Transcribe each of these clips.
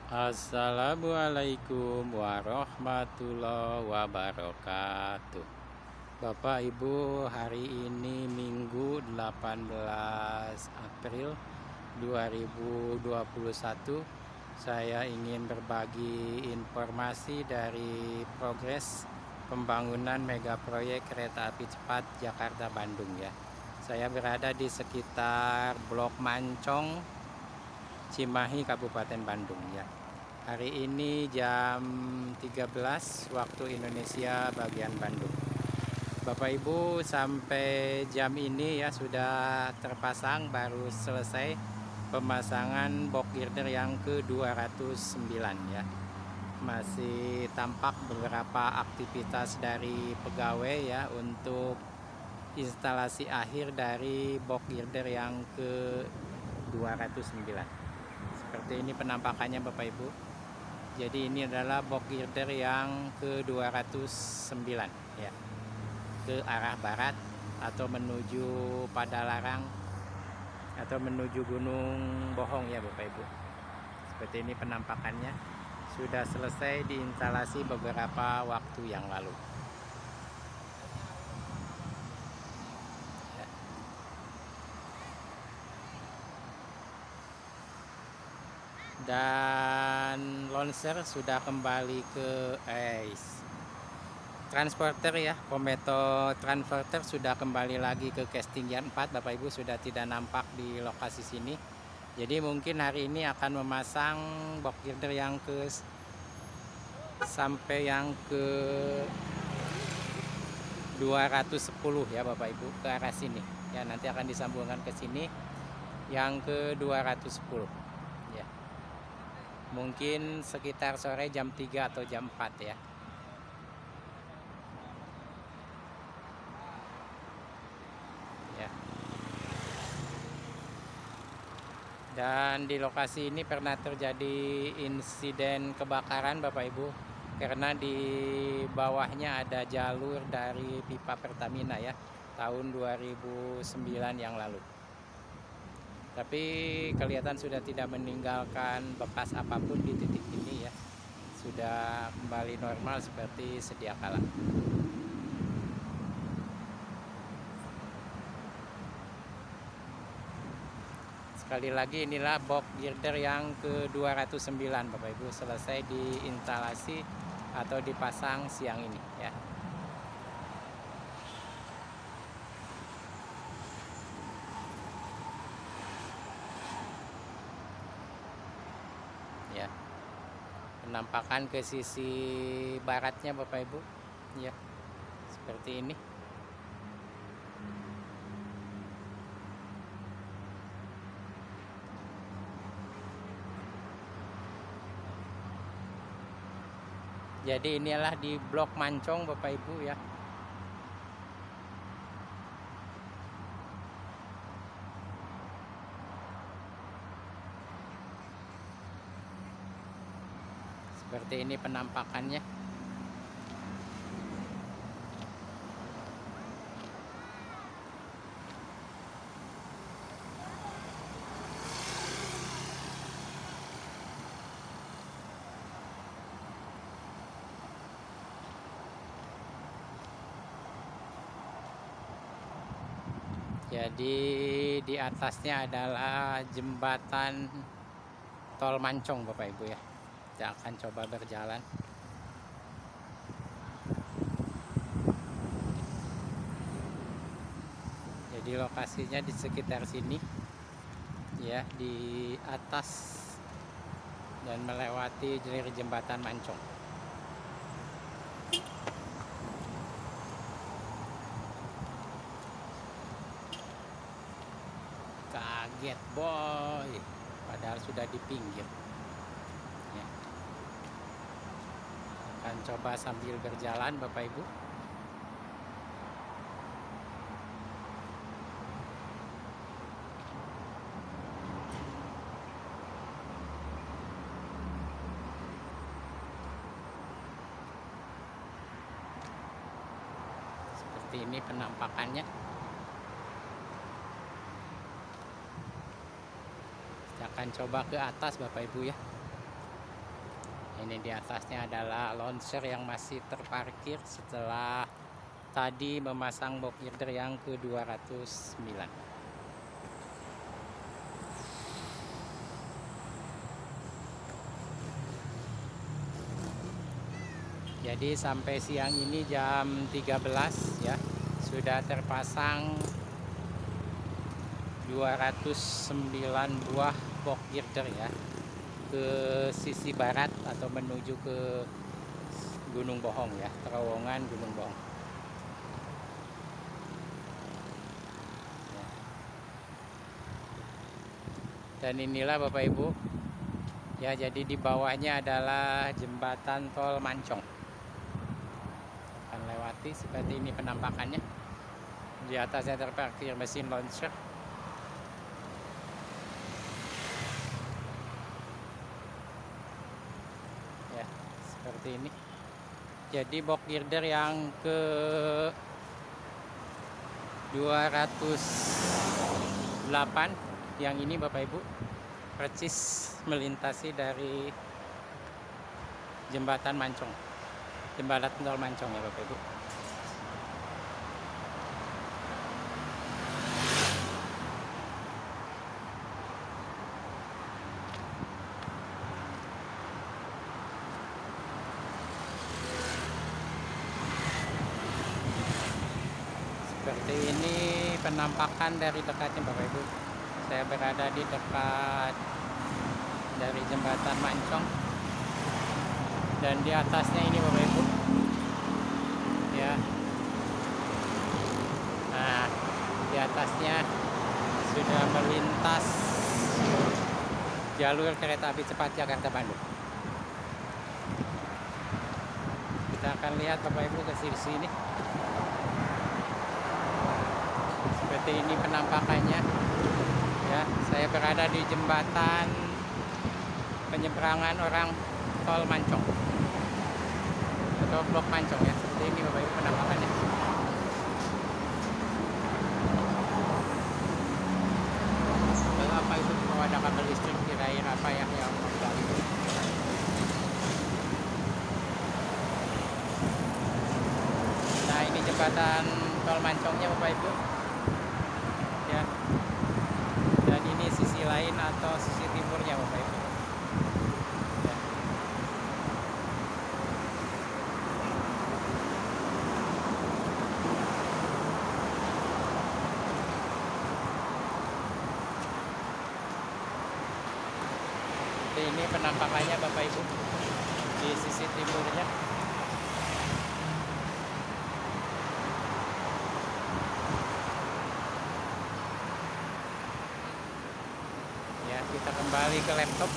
Assalamualaikum warahmatullahi wabarakatuh. Bapak Ibu, hari ini Minggu 18 April 2021. Saya ingin berbagi informasi dari progres pembangunan mega proyek kereta api cepat Jakarta-Bandung ya. Saya berada di sekitar Blok Mancong, Cimahi, Kabupaten Bandung ya. Hari ini jam 13 waktu Indonesia bagian Bandung. Bapak Ibu, sampai jam ini ya sudah terpasang, baru selesai pemasangan box girder yang ke-209 ya. Masih tampak beberapa aktivitas dari pegawai ya untuk instalasi akhir dari box girder yang ke-209. Seperti ini penampakannya Bapak Ibu. Jadi ini adalah box girder yang ke-209 ya, ke arah barat atau menuju Padalarang atau menuju Gunung Bohong ya Bapak Ibu. Seperti ini penampakannya. Sudah selesai diinstalasi beberapa waktu yang lalu. Dan Lonser sudah kembali ke transporter ya, Kometo transporter sudah kembali lagi ke casting yard 4. Bapak Ibu sudah tidak nampak di lokasi sini. Jadi mungkin hari ini akan memasang box girder yang sampai yang ke 210 ya Bapak Ibu, ke arah sini ya. Nanti akan disambungkan ke sini yang ke 210 ya. Mungkin sekitar sore jam 3 atau jam 4 ya. Dan di lokasi ini pernah terjadi insiden kebakaran Bapak Ibu, karena di bawahnya ada jalur dari pipa Pertamina ya, tahun 2009 yang lalu. Tapi kelihatan sudah tidak meninggalkan bekas apapun di titik ini ya. Sudah kembali normal seperti sedia kala. Sekali lagi, inilah box girder yang ke-209 Bapak Ibu, selesai diinstalasi atau dipasang siang ini ya. Ya. Penampakan ke sisi baratnya Bapak Ibu ya. Seperti ini. Jadi inilah di Blok Mancong Bapak Ibu ya. Seperti ini penampakannya. Jadi di atasnya adalah jembatan tol Mancong Bapak Ibu ya. Kita akan coba berjalan. Jadi lokasinya di sekitar sini ya, di atas dan melewati jalur jembatan Mancong. Kaget boy, padahal sudah di pinggir ya. Akan coba sambil berjalan Bapak Ibu. Seperti ini penampakannya. Kita akan coba ke atas Bapak Ibu ya. Ini di atasnya adalah launcher yang masih terparkir setelah tadi memasang box girder yang ke-209. Jadi sampai siang ini jam 13 ya, sudah terpasang 209 buah box girder ya, ke sisi barat atau menuju ke Gunung Bohong ya, terowongan Gunung Bohong. Dan inilah Bapak Ibu ya, jadi di bawahnya adalah jembatan tol Mancong. Akan lewati seperti ini penampakannya. Di atasnya terparkir mesin launcher. Ya, seperti ini. Jadi box girder yang ke 208 yang ini Bapak Ibu persis melintasi dari jembatan Mancong, jembatan tol Mancong ya Bapak Ibu. Seperti ini penampakan dari dekatnya Bapak Ibu. Saya berada di dekat dari jembatan Mancong, dan di atasnya ini Bapak Ibu ya. Nah, di atasnya sudah melintas jalur kereta api cepat Jakarta Bandung. Kita akan lihat Bapak Ibu ke sini. Seperti ini penampakannya ya. Saya berada di jembatan penyeberangan orang tol Mancong atau blok Mancong ya. Seperti ini Bapak Ibu penampakannya. Lalu apa itu kalau ada kabel listrik, kirain apa ya yang mengganggu. Nah, ini jembatan tol Mancongnya Bapak Ibu ya. Dan ini sisi lain atau sisi timurnya Bapak Ibu ya. Ini penampakannya Bapak Ibu di sisi timurnya. Ya, kita kembali ke laptop.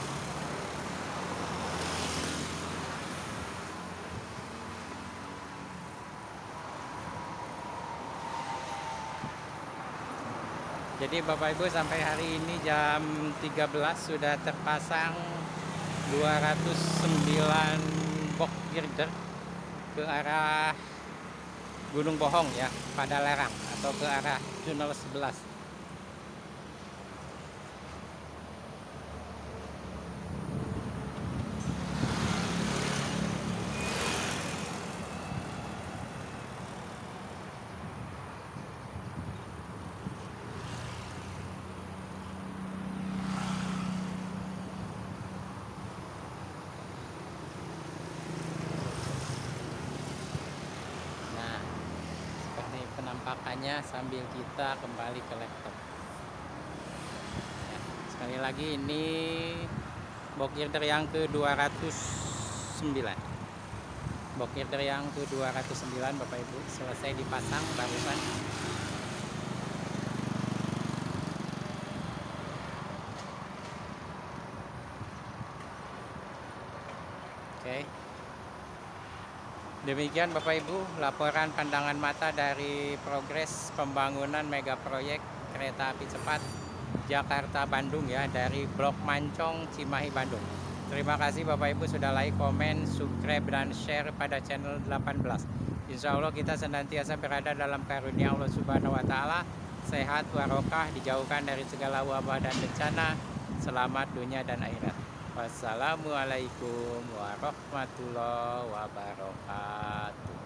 Jadi Bapak Ibu sampai hari ini jam 13 sudah terpasang 209 box girder ke arah Gunung Bohong ya, pada Lerang atau ke arah tunnel 11. Penampakannya sambil kita kembali ke laptop ya. Sekali lagi ini box girder yang ke-209, box girder yang ke-209 Bapak Ibu selesai dipasang barusan. Oke. Demikian Bapak Ibu laporan pandangan mata dari progres pembangunan mega proyek kereta api cepat Jakarta Bandung ya, dari Blok Mancong Cimahi Bandung. Terima kasih Bapak Ibu sudah like, komen, subscribe dan share pada channel 18. Insya Allah kita senantiasa berada dalam karunia Allah Subhanahu wa Ta'ala, sehat, warokah, dijauhkan dari segala wabah dan bencana, selamat dunia dan akhirat. Wassalamualaikum warahmatullahi wabarakatuh.